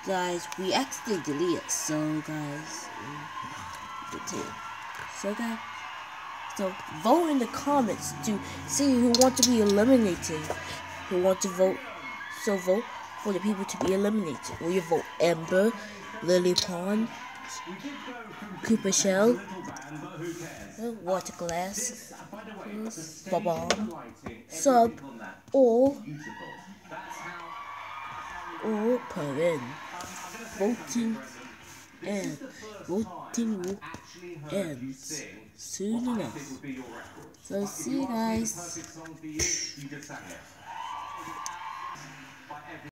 guys, we actually delete it. So guys, so vote in the comments to see who wants to be eliminated. Who want to vote? So vote for the people to be eliminated. Will you vote Ember, Lily Pond, Cooper Shell, Water Glass, Bomb, Sub, or Perrin? Voting will end soon enough. So see you guys.